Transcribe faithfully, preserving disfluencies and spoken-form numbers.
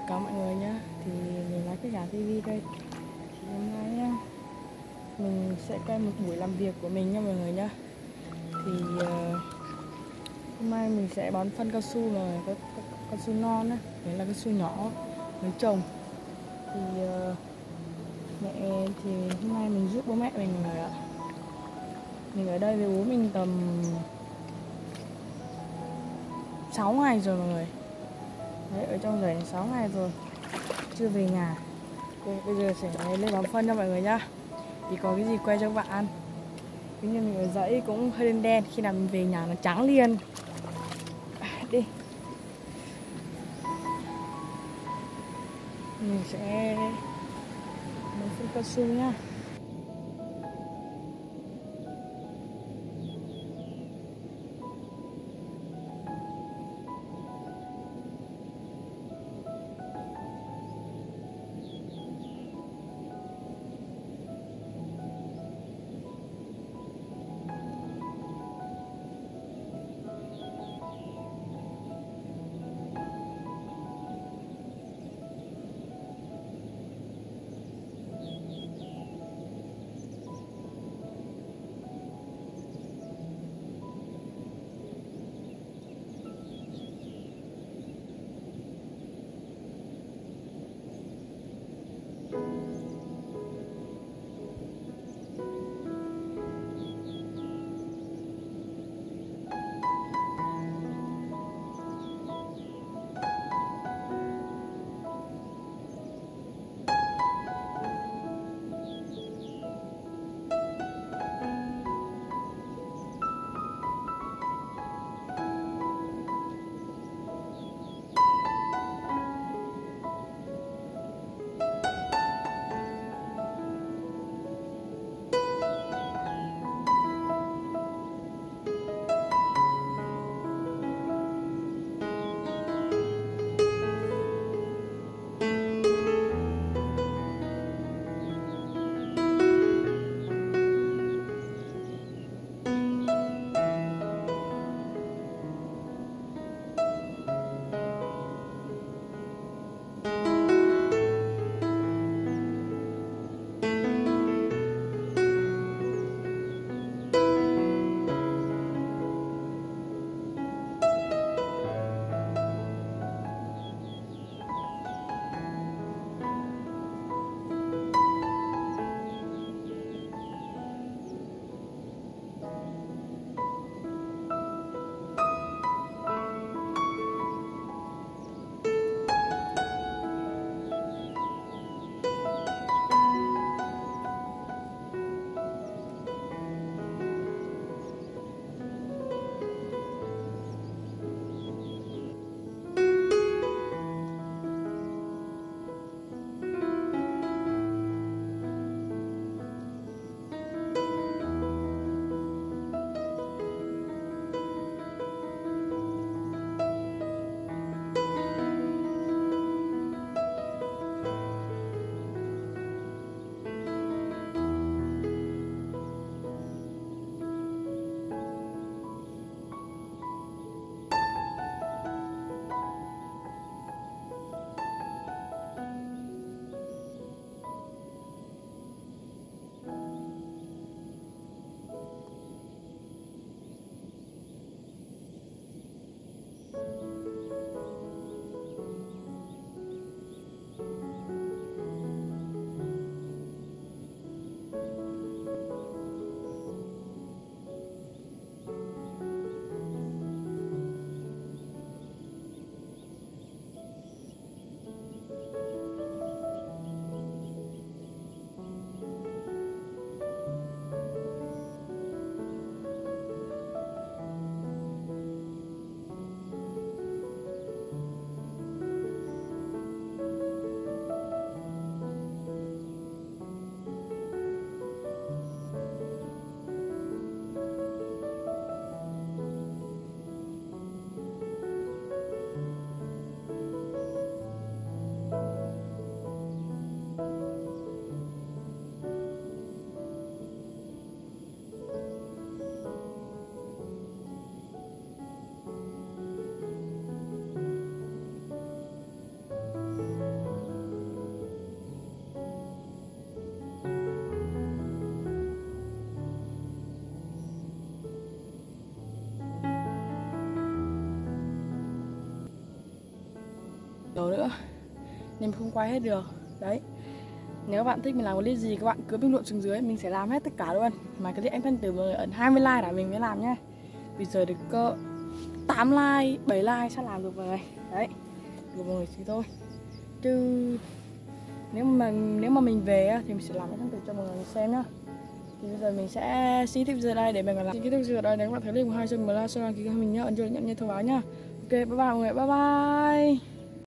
cả mọi người nhá. Thì mình là Khách Hàng ti vi đây. Thì hôm nay nhá, mình sẽ quay một buổi làm việc của mình nha mọi người nhá. Thì uh, hôm nay mình sẽ bón phân cao su rồi, có cao su non á, đấy là cao su nhỏ mới trồng. Thì uh, mẹ thì hôm nay mình giúp bố mẹ mình rồi ạ. Mình ở đây với bố mình tầm sáu ngày rồi mọi người. Đấy, ở trong rẫy sáu ngày rồi, chưa về nhà. Đây, bây giờ sẽ lên bón phân cho mọi người nhá. Thì có cái gì quay cho các bạn ăn. Thế nhưng mình ở dãy cũng hơi đen đen, khi nào mình về nhà nó trắng liền. Đi. Mình sẽ bón phân cao su nhá. nhiều nữa nên mình không quay hết được. Đấy, nếu các bạn thích mình làm clip gì các bạn cứ bình luận xuống dưới, mình sẽ làm hết tất cả luôn. Mà clip anh thân từ mọi người ấn hai mươi like là mình mới làm nhá. Bây giờ được cơ tám like, bảy like sao làm được mọi người. Đấy, được mọi người chỉ thôi. Chứ nếu mà nếu mà mình về á, thì mình sẽ làm cái thân từ cho mọi người xem nhá. Thì bây giờ mình sẽ xin tiếp giờ đây để mình làm. Xin kết thúc video đây, nếu các bạn thấy clip của hai chân mình like, share đăng ký kênh mình nhá, ấn chuông nhận nhận thông báo nhá. Ok, bye bye mọi người, bye bye.